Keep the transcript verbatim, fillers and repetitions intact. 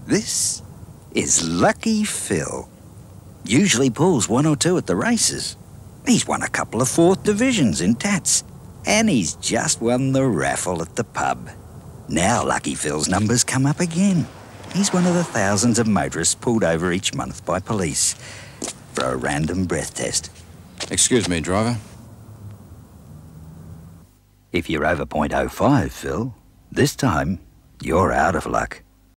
This is Lucky Phil. Usually pulls one or two at the races. He's won a couple of fourth divisions in tats. And he's just won the raffle at the pub. Now Lucky Phil's numbers come up again. He's one of the thousands of motorists pulled over each month by police for a random breath test. Excuse me, driver. If you're over point oh five, Phil, this time you're out of luck.